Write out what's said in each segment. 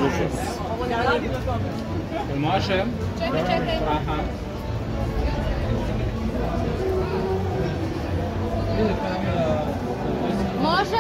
užas. Može? Čekaj. Aha. Može?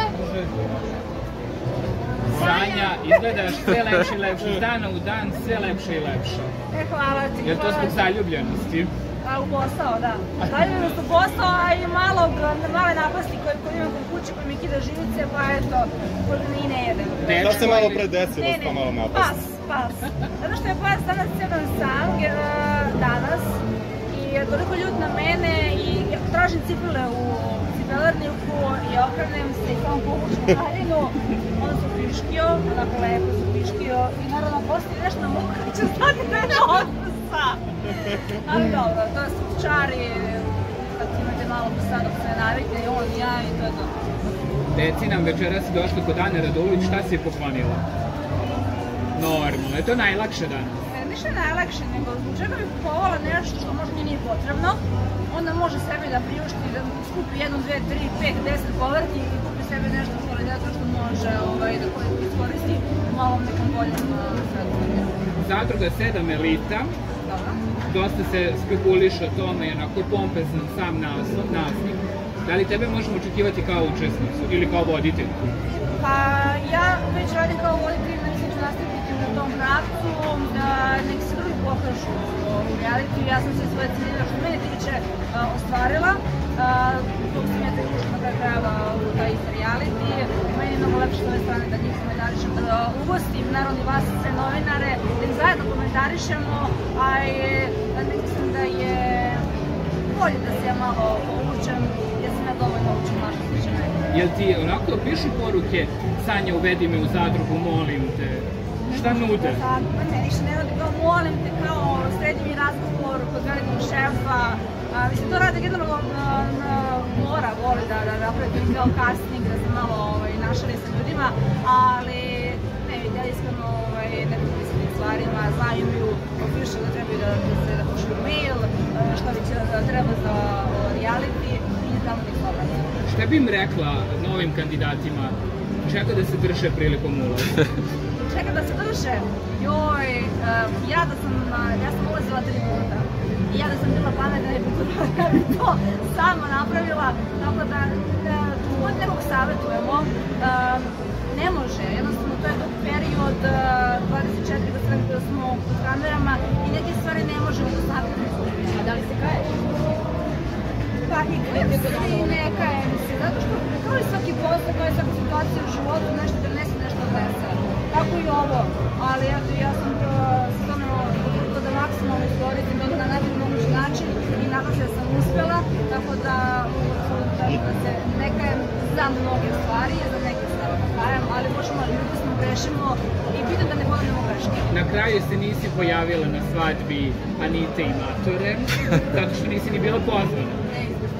Sanja, izgledaš sve lepše i lepše, iz dana u dan sve lepše i lepše. Hvala ti. Je to zbog zaljubljenosti? U posao, da. Zaljubljenost u posao, a i male napasti koje imam kod kuće, koje mi kida živice, pa eto, i ne jedem. Šta se malo predesilo s ta malo napast? Pas. Zato što je pas danas jedan sam, danas, i je toliko ljut na mene i tražim cipele u cipelarniku i okrenem se i kao pokuću na daljinu, onda su piškio, onako lepo su piškio i naravno postoji nešto na muka će znati da je odnosa. Ali dobro, to je slučari, kad imate malo psa dok se navikne i on i ja i to je to. Reci nam, večera si došla kod Ane Radulović, šta si poklonila? Normalno, je to najlakše danas? Ništa je najlakše, nego zbog čega bih kupovala nešto što možda mi nije potrebno, onda može sebi da priušti, da skupi 1, 2, 3, 5, 10 povrti i kupi sebi nešto kvalitetno što može da iskoristi u malom nekom boljem sredu. Zadruga 7 Elita. Dosta se spekuliše o tome, onako pompezan sam nasnik. Da li tebe možemo očekivati kao učesnicu ili kao voditeljku? Pa ja već radim kao voditelj, mislim ću nastaviti u tom pravcu, nek se drugi pokažu u realitiju. Ja sam se svoje ciljeve što mene tiče ostvarila, dok sam ja tek ušla na kraju krajeva u taj reality. Meni je mnogo lepše s ove strane da njih komentarišem, da ugostim naravno i vas sve novinare, da ih zajedno komentarišemo, a nek mislim da je bolje da se ja malo poučem, jer sam ja dovoljno učim naša sličana. Jel ti onako pišu poruke, Sanja uvedi me u zadrugu, molim te, šta nude? Ne, ništa ne radi kao molim te, kao srednji mi razgovor kod velikog šefa. Mislim, to rade generalno mora, voli da napravi kao casting, da se malo našali sa ljudima, ali ne vidi, ja iskreno nekako mislim stvarima, znam imaju opišu da trebaju da pošlju mail, što bi treba za reality i tamo nek se obrati. Šta bi im rekla novim kandidatima, čeka da se drže prilikom ulaza? Čeka da se drže? Joj, ja sam ulazila 3 puta. I ja da sam bila pametna i ja bi to sama napravila, tako da god nekog savjetujemo, ne može, jednostavno to je dug period, 24 godina da smo pod kamerama i neke stvari ne možemo da staviti. A da li se kaješ? Pa i ne kajem se, zato što kao i svaki posao, kao i svaka situacija u životu, nešto prenese, nešto odnese. Tako i ovo, ali eto ja sam stvarno potrudila da maksimalno iskoristim to na najbolji mogući način i nadam se da sam uspjela, tako da se ne kajem za mnoge stvari, za neke stvari ne kajem, ali možemo, ljudi smo, grešimo i vidim da ne ponavljamo greške. Na kraju se nisi pojavila na svadbi Anite i Matore, zato što nisi ni bila pozvana. Ne,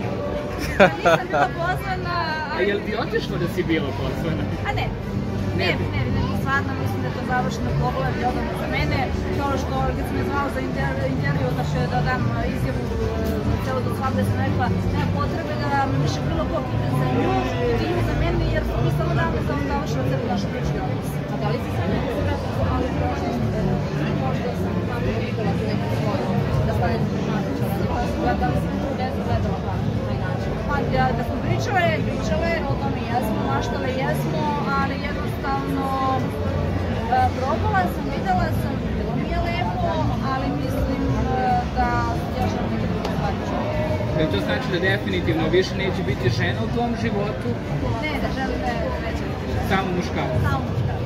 nisam bila pozvana. A jel bi otišla da si bila pozvana? A ne. Ne, stvarno mislim da je to završeno poglavlje odmah za mene, kao što kad sam je znala za intervju, znači da dam izjavu za celu do svadbe, sam rekla nema potrebe da me više bilo ko pita za nju i nju za mene, jer mi samo damo za vam završeno celu našu priču odnos. A da li si sad nekako vratno za malo prošlost? Možda sam tamo videla za neku svoju, da stanete u Matića, da li sam tu desu gledala pa na način. Pa da smo pričale, o tome jesmo, maštale jesmo, ali jednostavno probala sam, videla sam, bilo mi je lepo, ali mislim da ja želim nekada da stvari. Jel to znači da definitivno više neće biti žena u tvom životu? Ne, da želim da neće biti žena. Samo muškarac? Samo muškarac.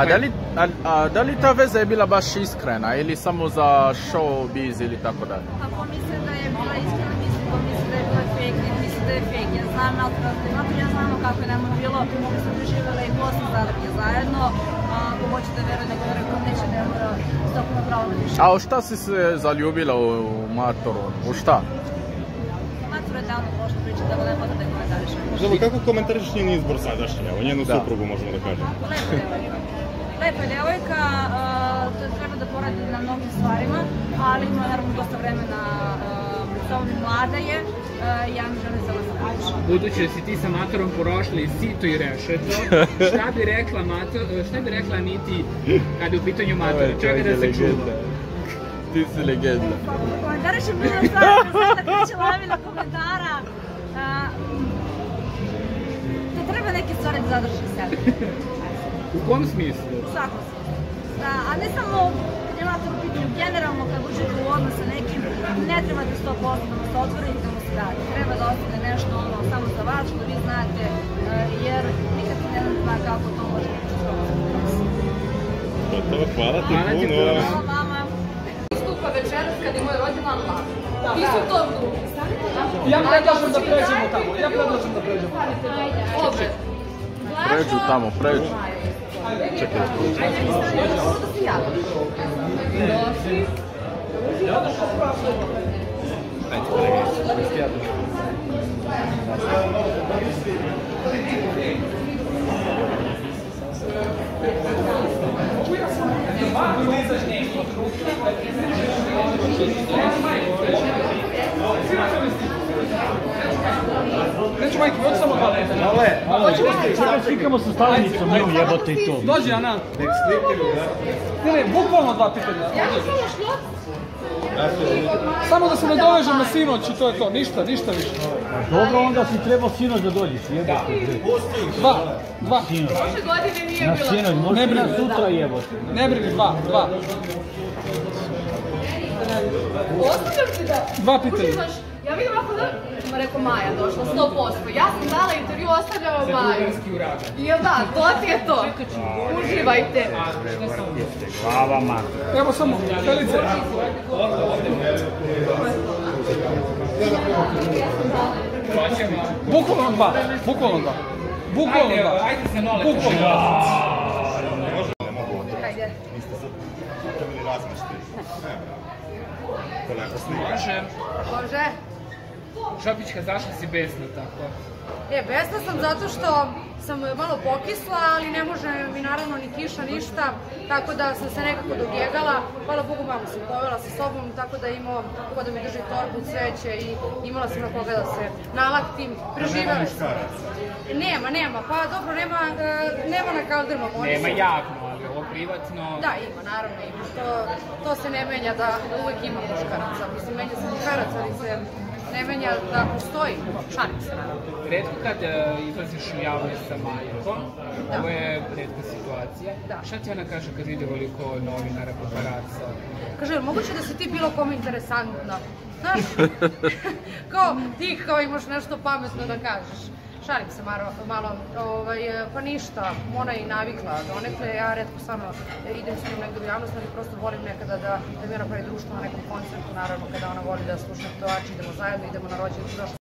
A da li ta veza je bila baš iskrena ili samo za showbiz ili tako dalje? Ako mislim da je bila iskrena, mislim da je bila fake, mislim da je fake. Ja znam alternativno, ja znamo kako je nama bilo, mi smo preživjeli i posle zadruge zajedno. Ako hoće da veruje, nego da rekao neće da je stopno pravo na više. A u šta si se zaljubila u Matoru? U šta? Mator je davno prošla priča, da ne bude da je komentarišem. Dobro, kako komentariš njen izbor sadašnji, evo, njenu suprugu možemo da kažem? Lepa devojka. Lepa je devojka, treba da poradi na mnogim stvarima, ali ima naravno dosta vremena pred sobom, mlada je, ja mi želim samo sreću. Budući da si ti sa Matorom prošli sito i rešeto, šta bi rekla Aniti kada je u pitanju Mator? Čekaj da se čuva. Ti si legenda. Komentariš je bilo stvari, sada kreće lavina komentara. Da treba neke stvari da zadrži sebe. U kom smislu? U svakom smislu. A ne samo kad je Mator u pitanju, generalno kad uđete u odnos sa nekim, ne trebate 100% da mu se otvori i da mu se dati. Treba da ostane nešto samo za vas, što vi znate, jer nikad se ne zna kako to može biti s vama. Hvala ti puno. Hvala mama. Stupa večeras kad je moj rođendan lav. Ti su to drugi. Ja predlažem da pređemo tamo. Ovdje. Pređu tamo, pređu. Čekaj. Došli. Neću majke, hoću samo dva pitanja. Čekaj, slikamo sa stavnicom, ne ujebote i to. Dođi, Ana. Ne, bukvalno dva pitanja. Samo da se ne dovežem na sinoć i to je to, ništa više. Dobro, onda si trebao sinoć da dođeš, jebote. Dva. Sinoć. Prošle godine nije Na bila. sinoć, možda na sutra jebote. Ne brini, dva. Ostavljam ti da... Dva pitanja. Uživaš. Ja vidim ako da... Ma rekao Maja došla, 100%. Ja sam dala intervju, ostavljala Maju. Jel da, to ti je to. Uživajte. Hvala, man. Evo samo, Felice. Bukvalno dva. Ajde se nole. Ajde. Niste sad napravili razmeštaj. To lepo slika. Bože. Šopićka, zašto si besna tako? Besna sam zato što sam malo pokisla, ali ne može mi naravno ni kiša, ništa, tako da sam se nekako dobjegala. Hvala Bogu, mamu sam povela sa sobom, tako da imao ko da mi drži torbu, cveće i imala sam na koga da se nalaktim. Preživela sam. Nema, pa dobro, nema na kaldrmom. Nema javno, ali ovo privatno... Da, ima, naravno ima. To se ne menja da uvek ima muškaraca. Mislim, menja se muškaraca, ali se ne menja da postoji. Šalim se, naravno. Retko kad izlaziš u javnost sa majkom, ovo je retka situacija. Šta ti ona kaže kad vidi veliko novinara, paparaca? Kaže, moguće da si ti bilo kome interesantna? Znaš, kao imaš nešto pametno da kažeš. Šalim se malo, pa ništa, ona je i navikla donekle, ja retko stvarno idem s njom negdje u javnost, ali prosto volim nekada da mi ona pravi društvo na nekom koncertu, naravno kada ona voli da sluša pevača, idemo zajedno, idemo na rođendan.